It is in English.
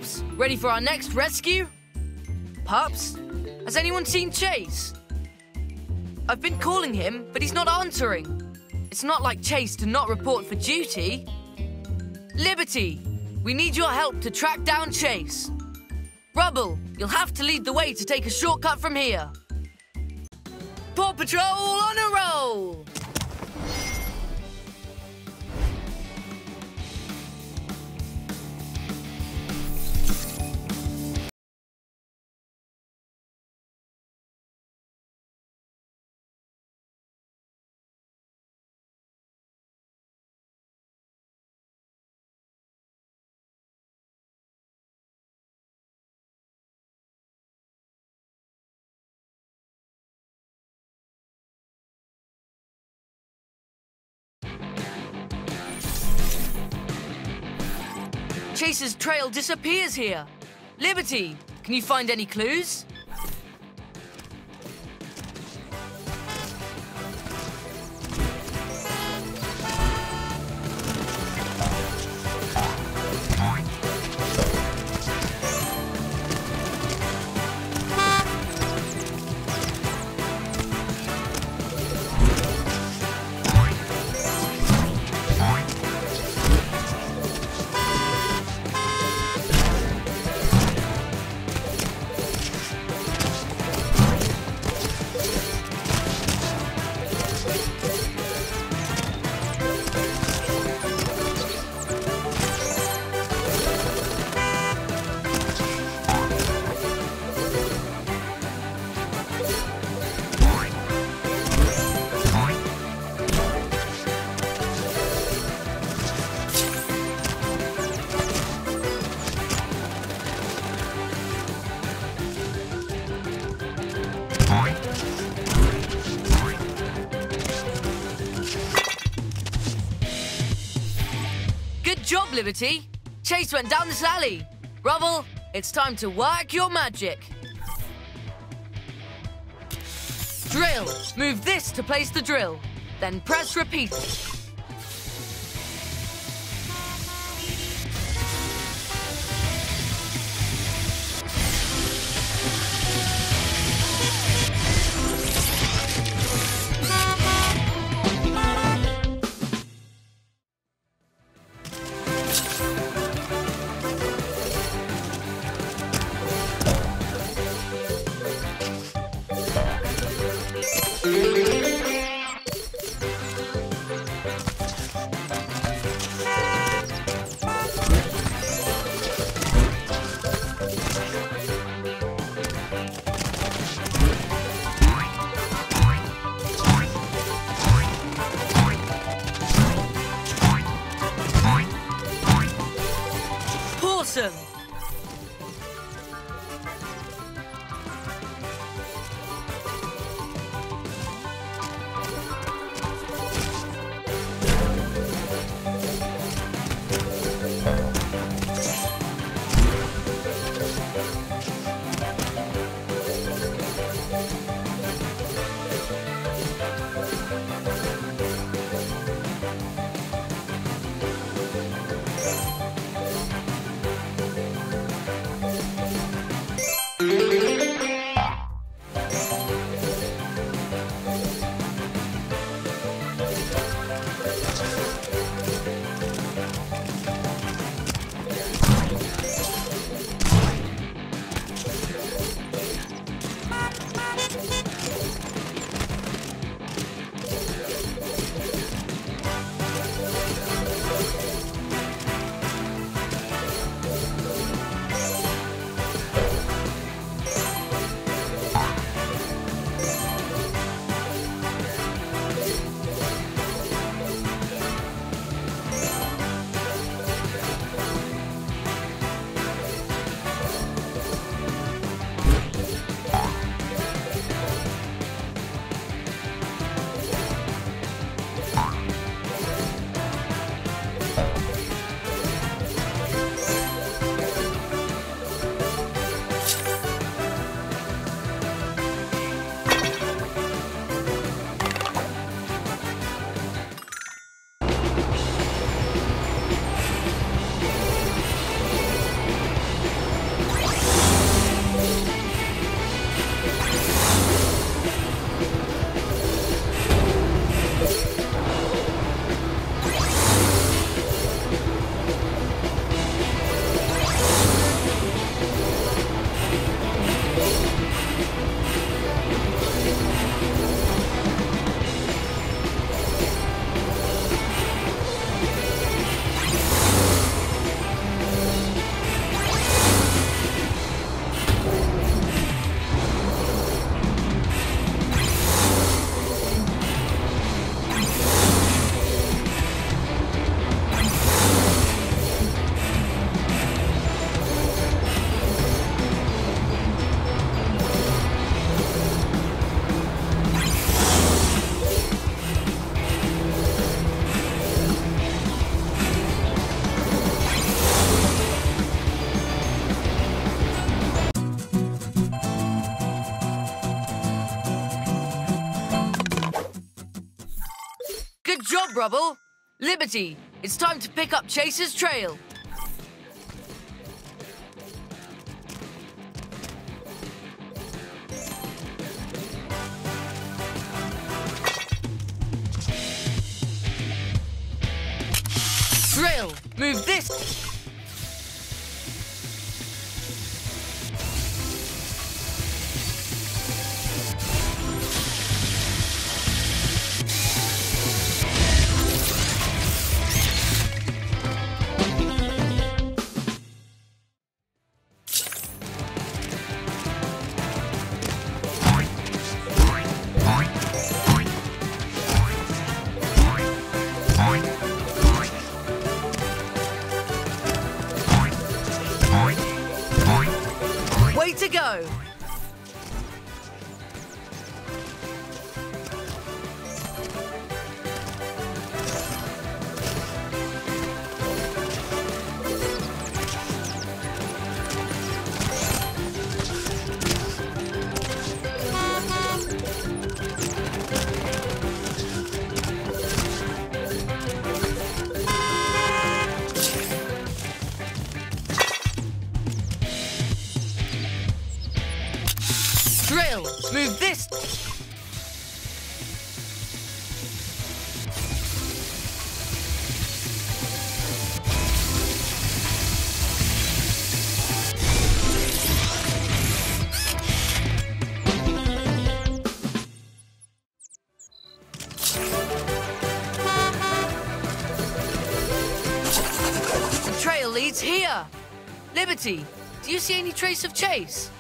pups, ready for our next rescue? Pups? Has anyone seen Chase? I've been calling him, but he's not answering. It's not like Chase to not report for duty. Liberty, we need your help to track down Chase. Rubble, you'll have to lead the way to take a shortcut from here. Paw Patrol on a roll! Chase's trail disappears here. Liberty, can you find any clues? Good job, Liberty. Chase went down this alley. Rubble, it's time to work your magic. Drill. Move this to place the drill. Then press repeat. Awesome! Rubble. Liberty, it's time to pick up Chase's trail. Drill, move this. Way to go! Drill, move this. The trail leads here. Liberty, do you see any trace of Chase?